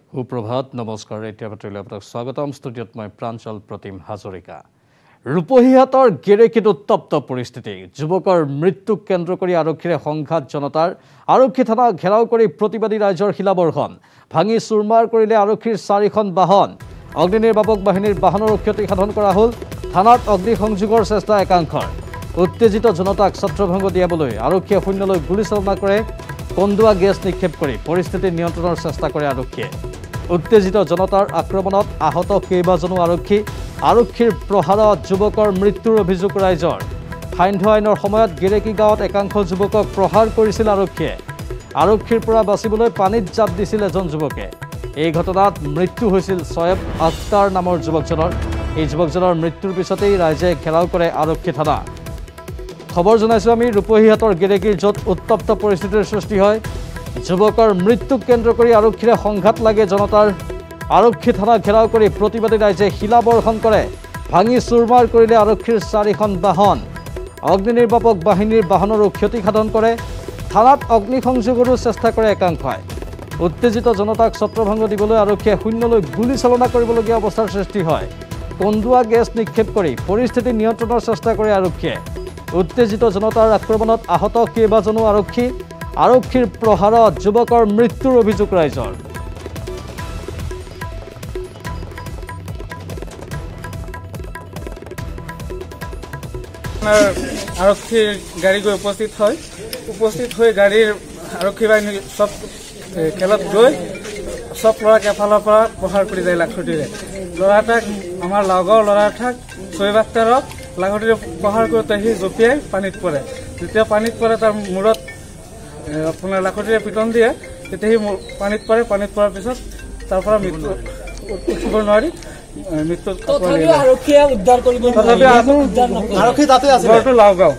সুপ্ৰভাত নমস্কাৰ এতিয়া বাতৰিলৈ আপোনাক স্বাগতম ষ্টুডিঅ'ত মই প্ৰাঞ্চল প্ৰতিম হাজৰিকা ৰূপহীহাটৰ গেৰেকিত উত্তপ্ত পৰিস্থিতি যুৱকৰ মৃত্যুক কেন্দ্ৰ কৰি আৰক্ষীৰে সংঘাত জনতাৰ আৰক্ষী থানা ঘেৰাও কৰি প্ৰতিবাদী ৰাইজৰ শিলাবৰ্ষণ ভাঙি চুৰমাৰ কৰিলে আৰক্ষীৰ 4খন বাহন অগ্নিনিৰ্বাপক বাহিনীৰ বাহনৰ ক্ষতি সাধন কৰা হ'ল থানাত অগ্নি সংযোগৰ চেষ্টা একাংশৰ উত্তেজিত জনতাক ছত্ৰভংগ দিয়াবলৈ আৰক্ষীয়ে শূন্যলৈ গুলীচালনা কৰে কন্দুৱা গেছ নিক্ষেপ কৰি পৰিস্থিতি নিয়ন্ত্ৰণৰ চেষ্টা কৰে আৰক্ষীয়ে উত্তেজিত জনতাৰ আক্ৰমণত আহত কেইবাজনো আৰক্ষীৰ প্ৰহাৰত যুৱকৰ মৃত্যুৰ অভিযোগ ৰাইজৰ সান্ধ্য আইনৰ সময়ত গেৰেকি গাঁৱত একাংশ যুৱকক প্ৰহাৰ কৰিছিল আৰক্ষীৰ পৰা বাচিবলৈ পানীত জাপ দিছিল এজন যুৱকে এই ঘটনাত মৃত্যু হৈছিল সৈয়দ আখতাৰ নামৰ যুৱকজনৰ এই যুৱকজনৰ মৃত্যুৰ পিছতেই ৰাইজে ঘেৰাও কৰে আৰক্ষী থানা খবৰ জনাইছো আমি ৰূপহীহাটৰ গেৰেকিৰ য'ত উত্তপ্ত পৰিস্থিতিৰ সৃষ্টি হয় যুৱকৰ মৃত্যুক কেন্দ্ৰ কৰি আৰক্ষীৰে সংঘাত লাগে জনতাৰ আৰক্ষী থানা ঘেৰাও কৰি প্ৰতিবাদী ৰাইজে শিলাবৰ্ষণ কৰে ভাঙি চুৰমাৰ কৰিলে আৰক্ষীৰ 4খন বাহন অগ্নিনিৰ্বাপক বাহিনীৰ বাহনৰো ক্ষতি সাধন কৰে থানাত অগ্নি সংযোগৰো চেষ্টা কৰে একাংশই উত্তেজিত জনতাক ছত্ৰভংগ দিবলৈ আৰক্ষীয়ে শূন্যলৈ গুলীচালনা কৰিবলগীয়া অৱস্থাৰ সৃষ্টি হয় কন্দুৱা গেছ নিক্ষেপ কৰি পৰিস্থিতি নিয়ন্ত্ৰণৰ চেষ্টা কৰে আৰক্ষীয়ে উত্তেজিত জনতাৰ আক্ৰমণত আহত কেইবাজনো আৰক্ষীৰ প্ৰহাৰত যুৱকৰ মৃত্যুৰ অভিযোগ ৰাইজৰ আৰক্ষীৰ গাড়ী গৈ উপস্থিত হৈ গাড়ীৰ আৰক্ষী বাহিনী সব খেলত গৈ সব ল'ৰাক এফালৰ পৰা প্ৰহাৰ কৰি যায় লাখুটিৰে ল'ৰাটাক আমাৰ লগৰ ল'ৰাটাক সৈয়দ আখতাৰক লাখুটিৰে প্ৰহাৰ কৰোঁতে সি জঁপিয়াই পানীত পৰে যেতিয়া পানীত পৰে তাৰ মূৰত আপোনাৰ লাখুটিৰে পিটন দিয়ে তেতিয়া সি পানীত পৰাৰ পিছত তাৰ পৰা মৃত্যু উঠিব নোৱাৰি মৃত্যু আৰক্ষীয়ে উদ্ধাৰ কৰিব আৰক্ষী তাতে আছে লাওগাঁও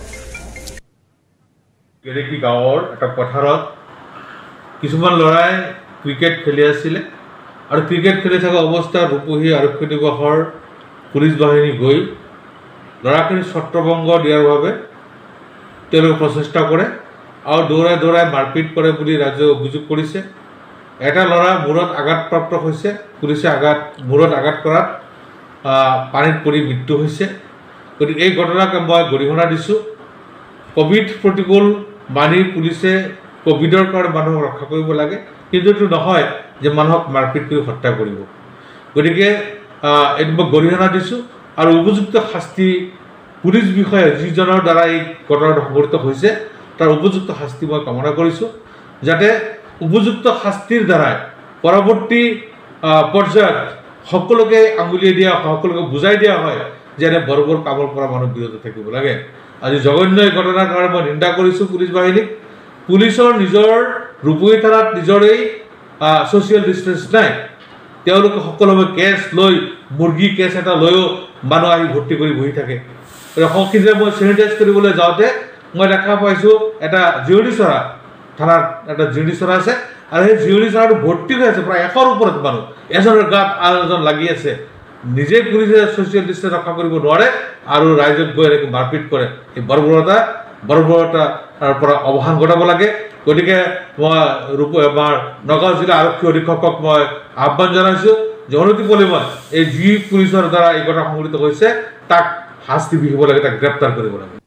গেৰেকি গাঁৱৰ এটা পথাৰত কিছুমান ল'ৰাই ক্ৰিকেট খেলি আছিলে আৰু ক্ৰিকেট খেলি থকা অৱস্থাত ৰূপহী আৰক্ষী দিৱসৰ পুলিচ বাহিনী গৈ ল'ৰাখিনিক ছত্ৰভংগ দিয়াৰ বাবে তেওঁলোকে প্ৰচেষ্টা কৰে আৰু দৌৰাই মাৰপিট কৰে বুলি ৰাইজে অভিযোগ কৰিছে এটা ল'ৰা মূৰত আঘাতপ্ৰাপ্ত হৈছে পুলিচে মূৰত আঘাত কৰাত পানীত পৰি মৃত্যু হৈছে গতিকে এই ঘটনাক মই গৰিহণা দিছোঁ কোভিড প্ৰতিকূল মানি পুলিচে কোভিডৰ কাৰণে মানুহক ৰক্ষা কৰিব লাগে কিন্তু এইটো নহয় যে মানুহক মাৰপিট কৰি হত্যা কৰিব গতিকে এইটো মই গৰিহণা দিছোঁ আৰু উপযুক্ত শাস্তি পুলিচ বিষয়া যিজনৰ দ্বাৰা এই ঘটনাটো সংঘটিত হৈছে তাৰ উপযুক্ত শাস্তি মই কামনা কৰিছোঁ যাতে উপযুক্ত শাস্তিৰ দ্বাৰাই পৰৱৰ্তী পৰ্যায়ত সকলোকে আঙুলিয়াই দিয়া সকলোকে বুজাই দিয়া হয় যে এনে বৰবৰ কামৰ পৰা মানুহ বিৰত থাকিব লাগে আজি জঘন্য এই ঘটনাৰ কাৰণে মই নিন্দা কৰিছোঁ পুলিচ বাহিনীক পুলিচৰ নিজৰ ৰূপহী থানাত নিজৰেই ছ'চিয়েল ডিষ্টেঞ্চ নাই তেওঁলোকে সকলোৱে কেছ লৈ মুৰ্গী কেছ এটা লৈও মানুহ আহি ভৰ্তি কৰি বহি থাকে সকিজে মই চেনিটাইজ কৰিবলৈ যাওঁতে মই দেখা পাইছোঁ এটা জিৰণি চৰা থানাত এটা জিৰণি চৰা আছে আৰু সেই জিৰণি চৰাটো ভৰ্তি হৈ আছে প্ৰায় 100ৰ ওপৰত মানুহ এজনৰ গাত আৰু এজন লাগি আছে নিজে পুলিচে ছ'চিয়েল ডিষ্টেঞ্চ ৰক্ষা কৰিব নোৱাৰে আৰু ৰাইজক গৈ এনেকৈ মাৰপিট কৰে এই বৰ্বৰতাৰ পৰা অৱসান ঘটাব লাগে গতিকে মই আমাৰ নগাঁও জিলা আৰক্ষী অধীক্ষকক মই আহ্বান জনাইছোঁ যে অনতিপলমে মই এই যি পুলিচৰ দ্বাৰা এই ঘটনা সংঘটিত হৈছে তাক শাস্তি বিহিব লাগে তাক গ্ৰেপ্তাৰ কৰিব লাগে